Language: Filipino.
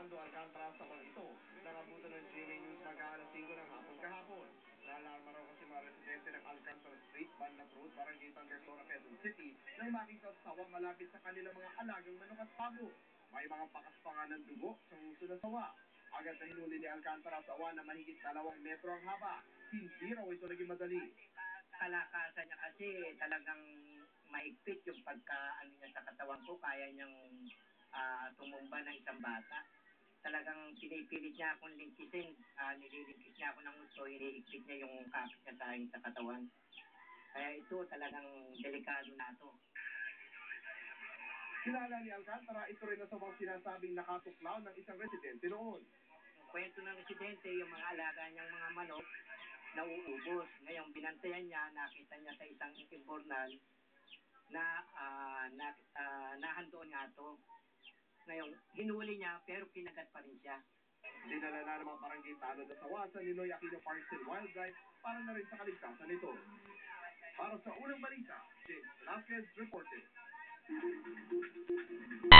Fernando Alcantara sa mga ito. Nakabutan ng GMA News mag-aalas 5 ng hapon kahapon. Naalarma raw kasi mga residente ng Alcantara Street, Banlat Road, Barangay Tangasora, Quezon City, nang makita sa sawa malapit sa kanilang mga alagang manok at pabo. May mga pakas pa nga ng dugo sa uso na sawa. Agad na hinuli ni Alcantara sa sawa na mahigit 2 metro ang haba. Hindi raw ito naging madali. Kalakasan niya kasi talagang mahigpit yung pagka-ano niya sa katawan ko, kaya niyang tumumba ng isang bata. Talagang pinipilit niya akong lingkisin, nililinkis niya ako ng gusto, hinihigpit niya yung kapit niya sa akin sa katawan. Kaya ito talagang delikado na ito. Kilala ni Alcantara, ito rin na sa mga sinasabing nakatuklaw ng isang residente noon. Ang kwento ng residente, yung mga alaga niyang mga manok, nauubos. Ngayon, binantayan niya, nakita niya sa isang imburnal na nahandoon nga ito. Ngayon, hinuli niya, pero kinagat pa rin siya. Dinala na ng mga barangay tanod na sawa sa Ninoy Aquino Parks and Wildlife para na rin sa kaligtasan nito. Para sa unang balita, James Velasquez reported.